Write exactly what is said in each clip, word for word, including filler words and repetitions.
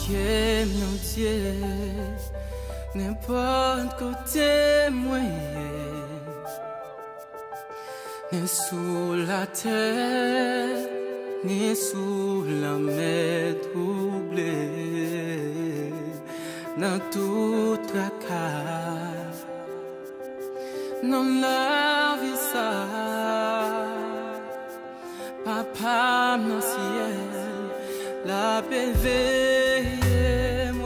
Confiez mon Dieu, n'importe côté moyen, ni sous la terre, ni sous la mer troublée, dans toute la case, dans la vie ça, papa dans ciel, la paix veille moi.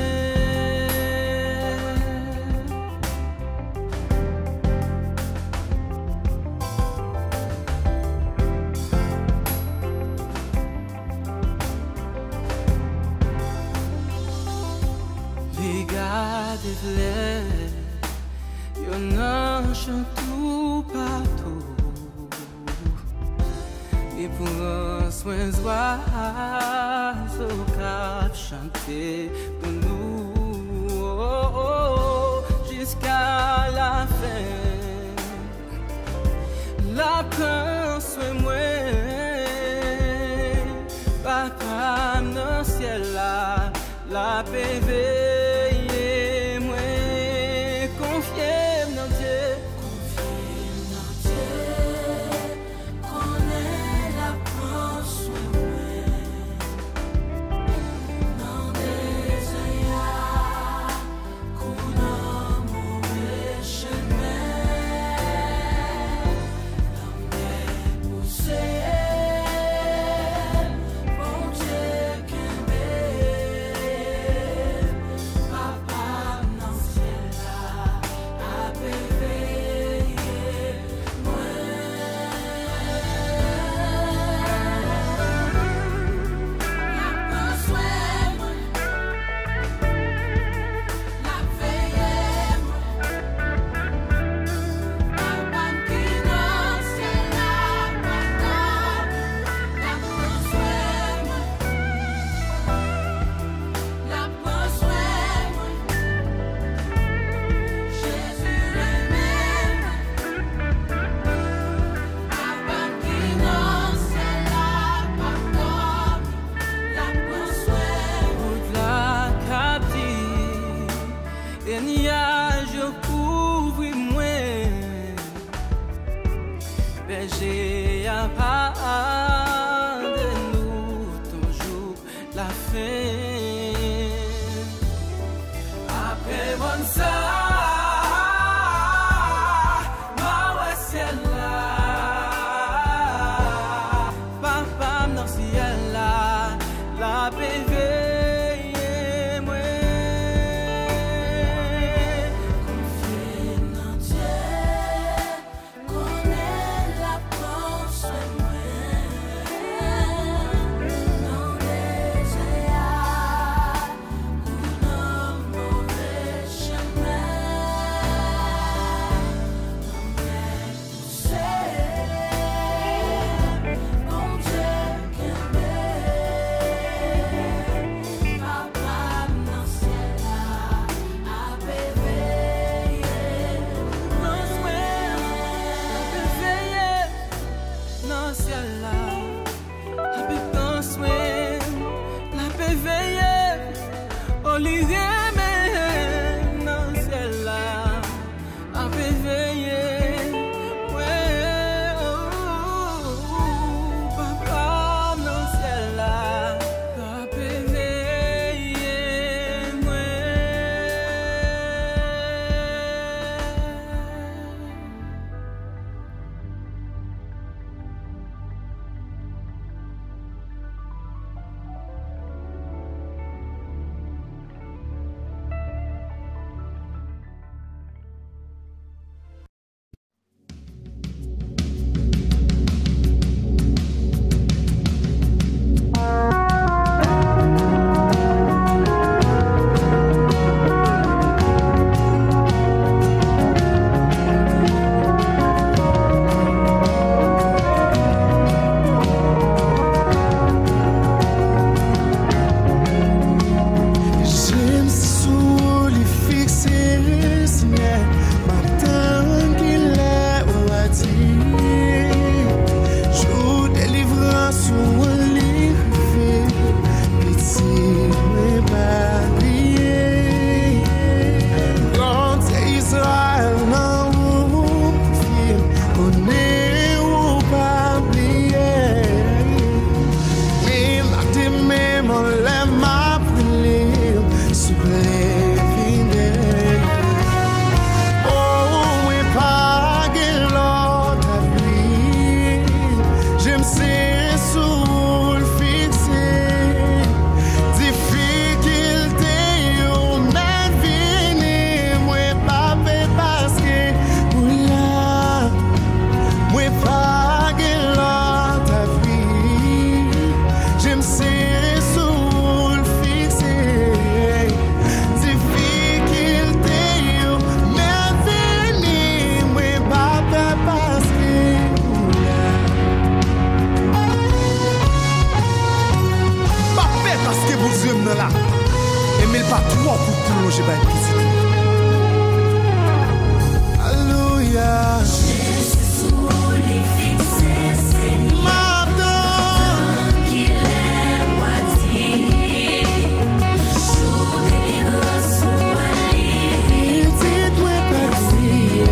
Regardez les, y'en a tout partout. Et pour un soin d'oiseaux cap chanter pour nous oh, oh, oh, jusqu'à la fin. La prend soin moi, papa dans ciel là, la paix veille moi, confiez dans Dieu. J'ai à part de nous toujours la fin. Après bon ça, ma ouais ciel là, papa dans ciel là, la paix veille moi. Confiez dans Dieu. là. Et mais le pas trois pour plonger par l'électricité. Alléluia. Jésus les fixé, Seigneur. Madame. Qu'il est moitié. Jour de libération à l'île. Il dit toi pas prier.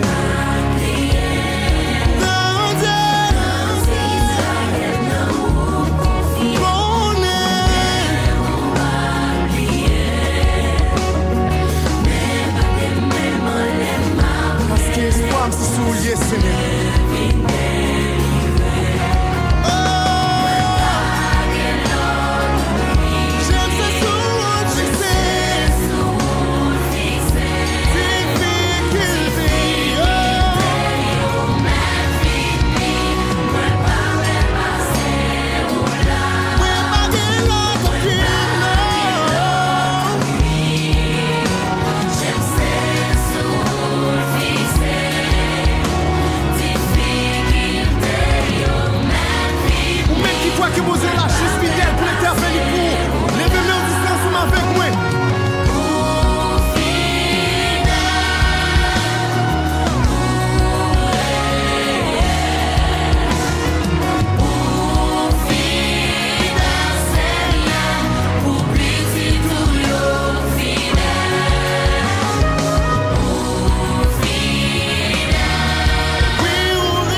Dans Dieu. Israël n'a pas confié. Bonnet. Parce que l'espoir me soulier, Seigneur. J'aime ce sourd fixé. Difficulté. Ou même qui croit que vous êtes la chose fidèle pour l'éternel pour levez-le en distance ou avec moi. Oui,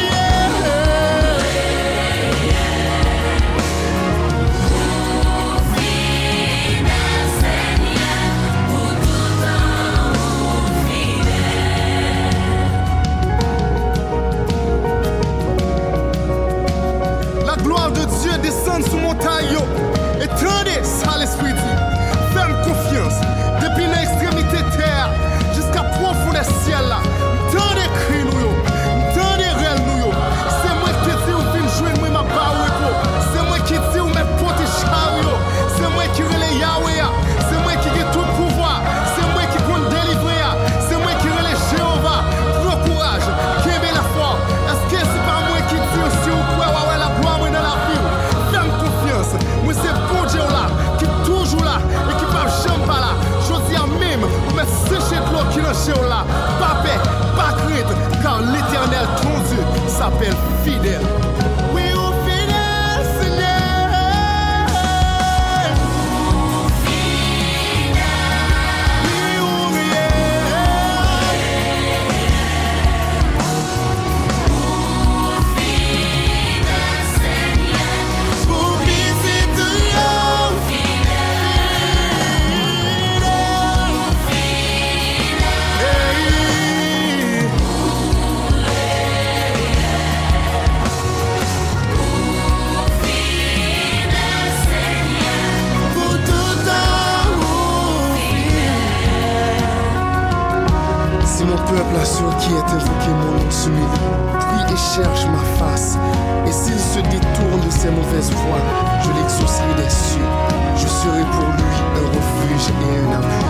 la gloire de Dieu descend sur montagne. Et tendez ça l'esprit dit. Fais-moi confiance. Depuis l'extrémité terre jusqu'à profond des ciels là. Tendez cri nous yo. Tendez réel nous yo. C'est moi qui te dis ou fin jouer moi ma baoué. C'est moi qui dis ou mes potes chariot. C'est moi qui relais Yahweh. C'est moi qui ai tout pouvoir. C'est moi qui compte délivrer. C'est moi qui relais Jéhovah. Prends courage. Qu'est-ce la foi? Est-ce que c'est pas moi qui dis aussi ou quoi? Ouais, la gloire moi dans la vie. Fais-moi confiance. Moi c'est bon Dieu là. Qui est toujours là. Et qui va jamais pas là. Je dis à même. Ou me sécher de l'eau qui est chez là. Pas paix. Pas crainte. Car l'éternel ton Dieu s'appelle fidèle. Oui, ou fidèle, Seigneur. Oui, ou pour visiter Hey. Pour tout temps. Si mon peuple assure qui est invoqué mon nom s'humilie, prie et cherche ma face, et s'il se détourne de ses mauvaises voies, je l'exaucerai des cieux. Je serai pour lui un refuge et un abri.